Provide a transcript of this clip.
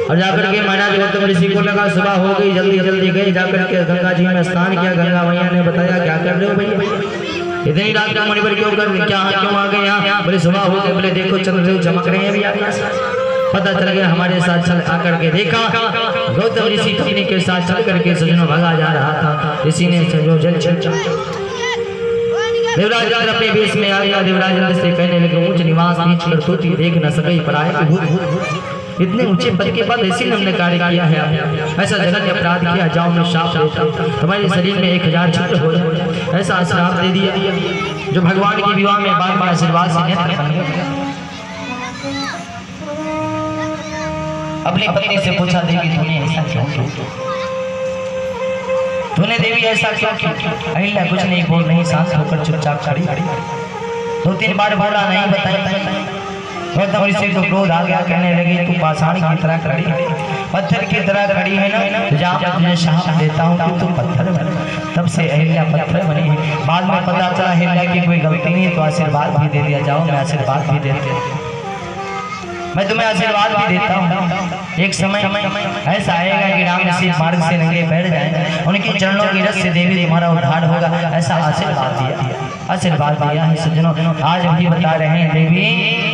और जाकर के महाराज गौतम ऋषि को लगा सुबह हो गई, जल्दी जल्दी गए, जाकर के गंगा जी में स्नान किया। गंगा मैया ने बताया क्या कर रहे हो भैया, इतनी रात का मुनिवर क्यों कर रहे, क्यों आ गए यहाँ? बोले सुबह हो गए। बोले देखो चंद्रदेव चमक रहे हैं अभी आकाश। पता चल गया हमारे साथ चल आकर के देखा गौतम ऋषि पत्नी के साथ चल करके सजनों भगा जा रहा था। ऋषि ने देवराज अपने वेश में आ गया। देवराज से कहने लगे ऊंच निवास नीच करतूती देख न सके पराए भूत। इतने ऊंचे पद के बाद ऐसी हमने कार्य किया है, ऐसा जघन्य अपराध किया, जाओ मैं शाप देता हूं, तुम्हारे शरीर में 1000 छिद्र हो जाए। ऐसा श्राप दे दिया जो भगवान के विवाह में बार बार आशीर्वाद से नेत्र बन गया। अपनी पत्नी से पूछा देवी तूने ऐसा क्यों किया, तूने देवी ऐसा क्यों किया? अहिल्या कुछ नहीं बोल रही, शांत होकर चुपचाप खड़ी। 2-3 बार बोला नहीं बताया। गौतम ऋषि को क्रोध आ गया, कहने लगे तू पाषाण की तरह खड़ी, पत्थर की तरह खड़ी है ना, जहाँ मैं तुझे शाप देता हूँ कि तू पत्थर बन। तब से अहिल्या पत्थर बनी है। बाद में पता चला अहिल्या की कोई गलती नहीं, तो आशीर्वाद भी दे दिया। जाओ मैं आशीर्वाद भी दे दिया, मैं तुम्हें आशीर्वाद भी देता हूँ। एक समय ऐसा आएगा कि राम ऋषि मार्ग से नंगे बैठ जाएंगे, उनके चरणों की रस से देवी तुम्हारा उद्धार होगा, ऐसा आशीर्वाद दिया है सज्जनों। आज भी बता रहे हैं देवी